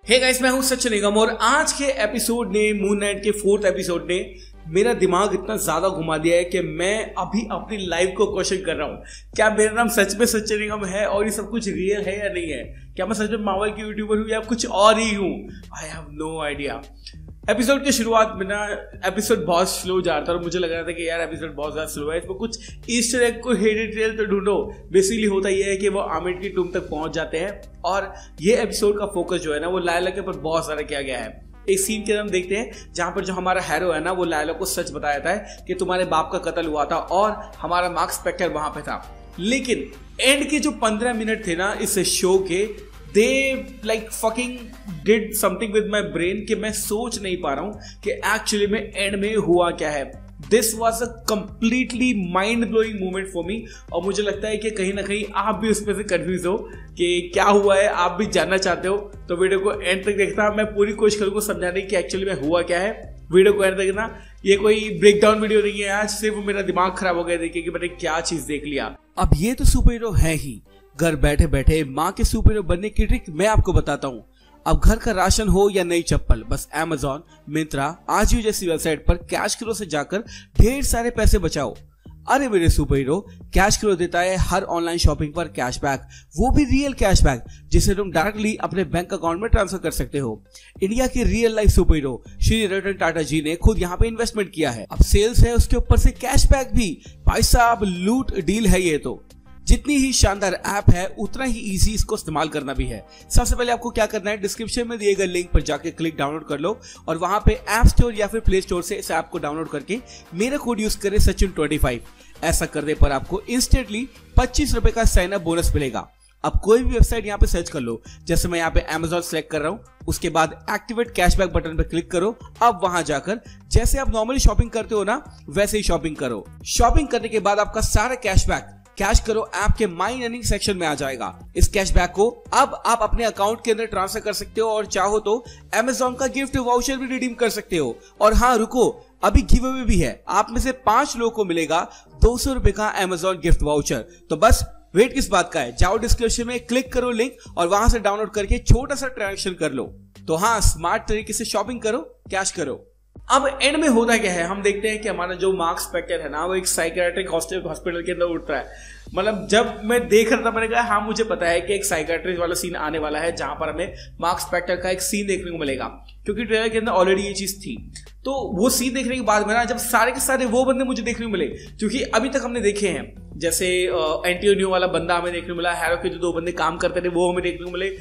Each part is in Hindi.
हे गाइस, मैं हूं सचिन निगम और आज के एपिसोड ने मून नाइट के 4th एपिसोड ने मेरा दिमाग इतना ज्यादा घुमा दिया है कि मैं अभी अपनी लाइफ को क्वेश्चन कर रहा हूं। क्या मेरा नाम सच में सचिन निगम है और ये सब कुछ रियल है या नहीं है? क्या मैं सच में मार्वल की यूट्यूबर हूं या कुछ और ही हूं? I have no idea. Episode की शुरुआत में ना एपिसोड बहुत स्लो जा रहा था और मुझे लग रहा था कि यार एपिसोड बहुत ज्यादा स्लो है, इसमें कुछ ईस्टर एग को हिडन ट्रेल तो ढूंढो। बेसिकली होता ये है कि वो आमिर की टूम तक पहुंच जाते हैं और ये एपिसोड का फोकस जो है ना वो लायला के ऊपर बहुत सारा किया गया है। एक सीन के अंदर हम देखते हैं जहां पर जो हमारा हैरो है ना वो लायला को सच बताया था कि तुम्हारे बाप का कत्ल हुआ था और हमारा मार्क स्पेक्टर वहां पे था। लेकिन एंड के जो 15 मिनट थे ना इस शो के, they like fucking did something with my brain कि मैं सोच नहीं पा रहा हूं कि एक्चुअली में एंड में हुआ क्या है। This was a completely mind blowing moment for me और मुझे लगता है कि कहीं ना कहीं आप भी उसमें से कंफ्यूज हो कि क्या हुआ है, आप भी जानना चाहते हो तो वीडियो को एंड तक देखना। मैं पूरी कोशिश करूंगा समझाने की एक्चुअली में हुआ क्या है। वीडियो को एंड तक देखना। ये कोई ब्रेक डाउन वीडियो नहीं है, आज सिर्फ मेरा दिमाग खराब हो गया देखिए कि मैंने क्या चीज देख लिया। अब ये तो सुपर हीरो है ही, घर बैठे बैठे माँ के सुपर हीरो बनने की ट्रिक मैं आपको बताता हूँ। अब घर का राशन हो या नई चप्पल, बस Amazon, मिंत्रा, आजियो जैसी वेबसाइट पर कैश करो से जाकर ढेर सारे पैसे बचाओ। अरे मेरे सुपर हीरो, कैश करो देता है हर ऑनलाइन शॉपिंग पर कैशबैक, वो भी रियल कैशबैक जिसे तुम डायरेक्टली अपने बैंक अकाउंट में ट्रांसफर कर सकते हो। इंडिया के real life super hero Shri Ratan Tata ji ने खुद यहाँ पे इन्वेस्टमेंट किया है। अब सेल्स है उसके ऊपर से कैशबैक भी। भाई साहब लूट डील है ये तो। जितनी ही शानदार ऐप है उतना ही इजी इसको इस्तेमाल करना भी है। सबसे पहले आपको क्या करना है, डिस्क्रिप्शन में दिए गए लिंक पर जाके क्लिक डाउनलोड कर लो और वहां पे ऐप स्टोर या फिर प्ले स्टोर से इस ऐप को डाउनलोड करके मेरा कोड यूज करें सचिन25। ऐसा करने पर आपको इंस्टेंटली 25 रुपए का साइन अप बोनस मिलेगा। अब कोई भी वेबसाइट यहाँ पे सर्च कर लो, जैसे मैं यहाँ पे Amazon सेलेक्ट कर रहा हूँ, उसके बाद एक्टिवेट कैशबैक बटन पे क्लिक करो। अब वहां जाकर जैसे आप नॉर्मली शॉपिंग करते हो ना वैसे ही शॉपिंग करो। शॉपिंग करने के बाद आपका सारा कैशबैक कैश करो ऐप के माई अर्निंग सेक्शन में आ जाएगा। इस कैशबैक को अब आप अपने अकाउंट के अंदर ट्रांसफर कर सकते हो और चाहो तो Amazon का गिफ्ट वाउचर भी रिडीम कर सकते हो। और हाँ रुको, अभी गिव अवे भी है। आप में से 5 लोगों को मिलेगा 200 रुपए का Amazon गिफ्ट वाउचर। तो बस वेट किस बात का है, जाओ डिस्क्रिप्शन में क्लिक करो लिंक और वहां से डाउनलोड करके छोटा सा ट्रांजेक्शन कर लो। तो हाँ, स्मार्ट तरीके से शॉपिंग करो, कैश करो। अब एंड में होता क्या है, हम देखते हैं कि हमारा जो मार्क स्पेक्टर है ना वो एक साइकियाट्रिक हॉस्पिटल के अंदर उठता है। मतलब जब मैं देख रहा था मैंने कहा हाँ मुझे पता है कि एक साइकियाट्रिस्ट वाला सीन आने वाला है जहां पर हमें मार्क स्पेक्टर का एक सीन देखने को मिलेगा, क्योंकि ट्रेलर के अंदर ऑलरेडी ये चीज थी। तो वो सीन देखने के बाद में ना जब सारे के सारे वो बंदे मुझे देखने को मिले क्योंकि अभी तक हमने देखे हैं, जैसे एंटियोनियो वाला बंदा हमें देखने को मिला, हैरो के जो 2 बंदे काम करते थे वो हमें देखने को मिले,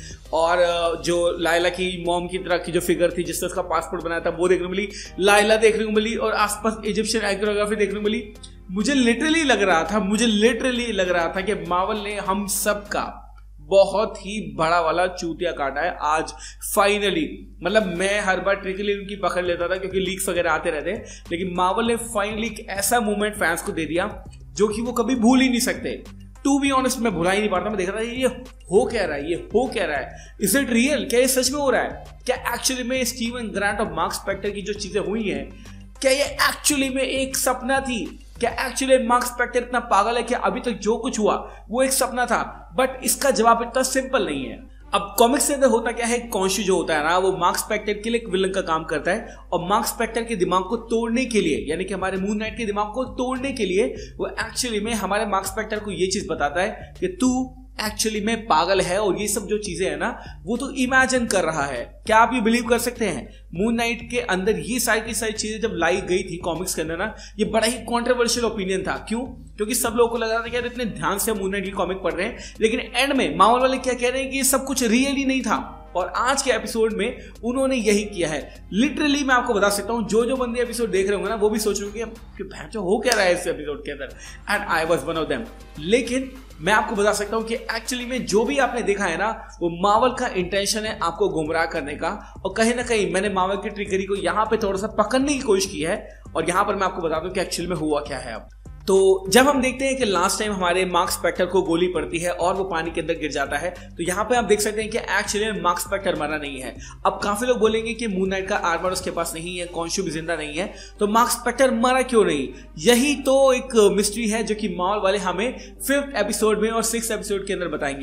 और जो लायला की मॉम की तरह की जो फिगर थी जिसने उसका पासपोर्ट बनाया था वो देखने को मिली, लायला देखने को मिली और आसपास इजिप्शियन आइकोनोग्राफी देखने को मिली। मुझे लिटरली लग रहा था कि मार्वल ने हम सब का बहुत ही बड़ा वाला चूतिया काटा है आज फाइनली। मतलब मैं हर बार ट्रिकली उनकी पकड़ लेता था क्योंकि लीक्स वगैरह आते रहते हैं, लेकिन मार्वल ने फाइनली एक ऐसा मूवमेंट फैंस को दे दिया जो कि वो कभी भूल ही नहीं सकते। टू बी ऑनेस्ट मैं भुला ही नहीं पाता। मैं देख रहा था ये हो क्या रहा है, इज इट रियल? क्या ये सच में हो रहा है? क्या एक्चुअली में स्टीवन ग्रांट और मार्क स्पेक्टर की जो चीजें हुई हैं क्या ये एक्चुअली में एक सपना थी? क्या एक्चुअली मार्क स्पेक्टर इतना पागल है कि अभी तक जो कुछ हुआ वो एक सपना था? बट इसका जवाब इतना सिंपल नहीं है। अब कॉमिक्स के अंदर होता क्या है, कॉन्शु जो होता है ना वो मार्क स्पेक्टर के लिए एक विलन का काम करता है और मार्क स्पेक्टर के दिमाग को तोड़ने के लिए, यानी कि हमारे मून नाइट के दिमाग को तोड़ने के लिए वो एक्चुअली में हमारे मार्क स्पेक्टर को ये चीज बताता है कि तू एक्चुअली में पागल है और ये सब जो चीजें है ना वो तो इमेजिन कर रहा है। क्या आप ये बिलीव कर सकते हैं? मून नाइट के अंदर ये सारी की सारी चीजें जब लाई गई थी कॉमिक्स के अंदर ना, ये बड़ा ही कॉन्ट्रोवर्शियल ओपिनियन था। क्यों? क्योंकि सब लोगों को लग रहा था कि यार इतने ध्यान से मून नाइट की कॉमिक पढ़ रहे हैं, लेकिन एंड में मार्वल वाले क्या कह रहे हैं कि ये सब कुछ रियल ही नहीं था। और आज के एपिसोड में उन्होंने यही किया है। लिटरली मैं आपको बता सकता हूं, जो बंदे एपिसोड देख रहे होंगे ना वो भी सोच रहे होंगे कि भैंचो हो क्या रहा है इस एपिसोड के अंदर, and I was one of them. लेकिन मैं आपको बता सकता हूं कि एक्चुअली में जो भी आपने देखा है ना वो मार्वल का इंटेंशन है आपको गुमराह करने का, और कहीं ना कहीं मैंने मार्वल की ट्रिकरी को यहां पे थोड़ा सा पकड़ने की कोशिश की है और यहां पर मैं आपको बता दूं कि एक्चुअली में हुआ क्या है। अब तो जब हम देखते हैं कि लास्ट टाइम हमारे मार्क स्पेक्टर को गोली पड़ती है और वो पानी के अंदर गिर जाता है, तो यहाँ पे आप देख सकते हैं कि एक्चुअली मार्क स्पेक्टर मरा नहीं है। अब काफी लोग बोलेंगे कि मून नाइट का आर्मर उसके पास नहीं है, कॉन्शु भी जिंदा नहीं है, तो मार्क स्पेक्टर मरा क्यों नहीं? यही तो एक मिस्ट्री है जो कि मार्वल वाले हमें 5th एपिसोड में और 6th एपिसोड के अंदर बताएंगे।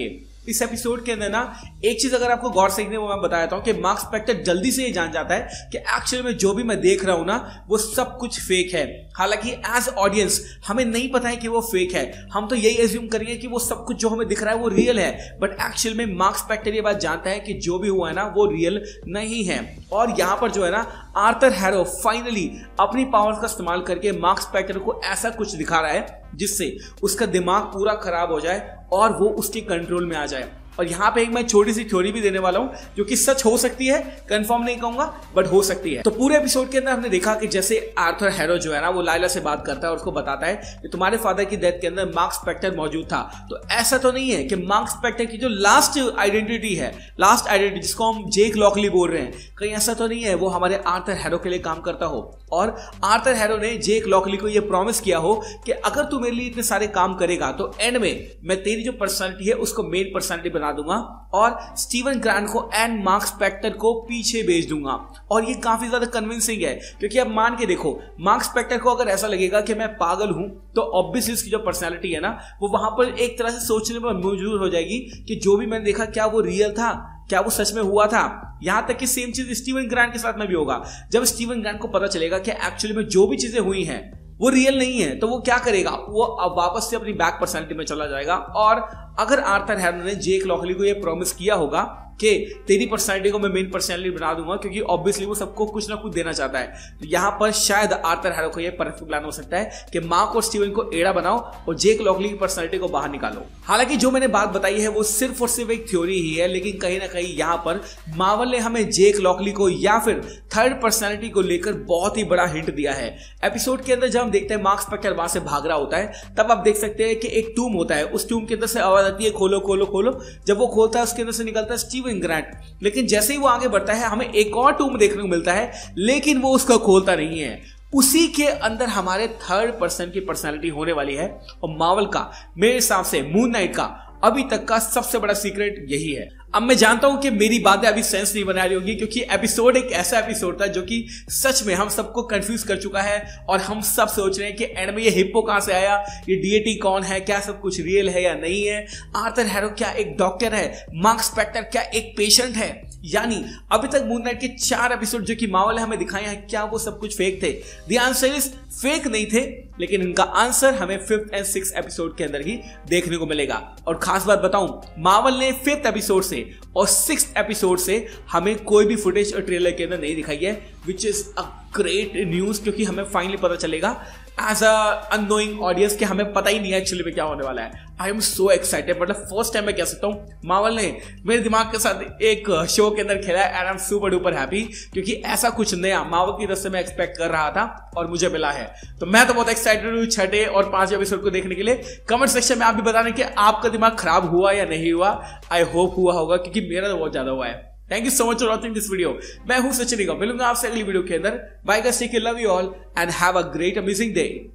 इस एपिसोड के अंदर ना एक चीज अगर आपको गौर से देखने वो मैं बताता हूं कि मार्क स्पेक्टर जल्दी से ये जान जाता है कि एक्चुअली में जो भी मैं देख रहा हूं ना वो सब कुछ फेक है। हालांकि एज ऑडियंस हमें नहीं पता है कि वो फेक है, हम तो यही एज्यूम करेंगे कि वो सब कुछ जो हमें दिख रहा है वो रियल है, बट एक्चुअल में मार्क स्पेक्टर ये बात जानता है कि जो भी हुआ है ना वो रियल नहीं है। और यहां पर जो है ना आर्थर हैरो फाइनली अपनी पावर्स का इस्तेमाल करके मार्क स्पेक्टर को ऐसा कुछ दिखा रहा है जिससे उसका दिमाग पूरा खराब हो जाए और वो उसके कंट्रोल में आ जाए। और यहाँ पे एक मैं छोटी सी थ्योरी भी देने वाला हूँ जो कि सच हो सकती है, कंफर्म नहीं कहूंगा बट हो सकती है। तो पूरे एपिसोड के अंदर हमने देखा कि जैसे आर्थर हैरो जो है ना वो लाइला से बात करता है और उसको बताता है कि तुम्हारे फादर की डेथ के अंदर मार्क स्पेक्टर मौजूद था। तो ऐसा तो नहीं है कि मार्क स्पेक्टर की जो लास्ट आइडेंटिटी है, लास्ट आइडेंटिटी जिसको हम जेक लॉकली बोल रहे हैं, कहीं ऐसा तो नहीं है वो हमारे आर्थर हैरो के लिए काम करता हो और आर्थर हैरो ने जेक लॉकली को ये प्रॉमिस किया हो कि अगर तू मेरे लिए इतने सारे काम करेगा तो एंड में मैं तेरी जो पर्सनालिटी है उसको मेन पर्सनालिटी बना दूंगा और स्टीवन ग्रांट को एंड मार्क स्पेक्टर को पीछे भेज दूंगा। और ये काफी ज्यादा कन्विंसिंग है क्योंकि अब मान के देखो, मार्क स्पेक्टर को अगर ऐसा लगेगा कि मैं पागल हूं तो ऑब्वियसली इसकी जो पर्सनालिटी है ना वो वहां पर एक तरह से सोचने पर मजबूर हो जाएगी कि जो भी मैंने देखा क्या वो रियल था, क्या वो सच में हुआ था। यहां तक कि सेम चीज स्टीवन ग्रांट के साथ में भी होगा। जब स्टीवन ग्रांट को पता चलेगा कि एक्चुअली में जो भी चीजें हुई हैं वो रियल नहीं है तो वो क्या करेगा, वो अब वापस से अपनी बैक पर्सनालिटी में चला जाएगा। और अगर आर्थर हैरो ने जेक लॉकली को ये प्रॉमिस किया होगा कि तेरी पर्सनालिटी को मैं मेन पर्सनालिटी बना दूंगा क्योंकि ऑब्वियसली वो सबको कुछ ना कुछ देना चाहता है, तो यहां पर शायद आर्थर हैरो को ये परफेक्ट प्लान हो सकता है कि मार्क और स्टीवन को एड़ा बनाओ और जेक लॉकली की पर्सनालिटी को बाहर निकालो। हालांकि जो मैंने बात बताई है वो सिर्फ और सिर्फ एक थ्योरी ही है, लेकिन कहीं ना कहीं यहां पर मार्वल ने हमें जेक लॉकली को या फिर थर्ड पर्सनालिटी को लेकर बहुत ही बड़ा हिंट दिया है। एपिसोड के अंदर जब हम देखते हैं मार्क स्पेक्टर वहां से भाग रहा होता है तब आप देख सकते हैं कि एक टूम होता है, उस टूम के अंदर से आवाज आती है खोलो खोलो खोलो। जब वो खोलता है उसके अंदर से निकलता है स्टीवन ग्रांट, लेकिन जैसे ही वो आगे बढ़ता है हमें एक और टूम देखने को मिलता है लेकिन वो उसका खोलता नहीं है। उसी के अंदर हमारे थर्ड पर्सन की पर्सनालिटी होने वाली है और मार्वल का, मेरे हिसाब से मून नाइट का अभी तक का सबसे बड़ा सीक्रेट यही है। अब मैं जानता हूं कि मेरी बातें अभी सेंस नहीं बना रही होंगी क्योंकि एपिसोड एक ऐसा एपिसोड था जो कि सच में हम सबको कंफ्यूज कर चुका है और हम सब सोच रहे हैं कि एंड में ये हिप्पो कहां से आया, ये डीएटी कौन है, क्या सब कुछ रियल है या नहीं है, आर्थर हैरो क्या एक डॉक्टर है, मार्क स्पेक्टर क्या एक पेशेंट है। यानी अभी तक मून नाइट के 4 एपिसोड जो कि मार्वल ने हमें दिखाए हैं क्या वो सब कुछ फेक थे? द आंसर इज फेक नहीं थे, लेकिन इनका आंसर हमें 5th एंड 6th एपिसोड के अंदर ही देखने को मिलेगा। और खास बात बताऊं, मार्वल ने 5th एपिसोड से और 6th एपिसोड से हमें कोई भी फुटेज और ट्रेलर के अंदर नहीं दिखाई है, which is a great news क्योंकि हमें फाइनली पता चलेगा एज अ अननोइंग ऑडियंस कि हमें पता ही नहीं है एक्चुअली में क्या होने वाला है। आई एम सो एक्साइटेड, मतलब फर्स्ट टाइम मैं कह सकता हूँ मार्वल ने मेरे दिमाग के साथ एक शो के अंदर खेला है and I am super duper happy क्योंकि ऐसा कुछ नया मार्वल की तरफ से मैं एक्सपेक्ट कर रहा था और मुझे मिला है। तो मैं तो बहुत एक्साइटेड हूँ 6ठे और 5वें एपिसोड को देखने के लिए। कमेंट सेक्शन में आप भी बताने कि आपका दिमाग खराब हुआ या नहीं हुआ। आई होप हुआ होगा क्योंकि मेरा तो बहुत ज्यादा हुआ है। Thank you so much for watching this video. मैं हूं सचिन निगम, मिलूंगा आपसे अगली वीडियो के अंदर। Bye guys, take care, love you all and have a great amazing day.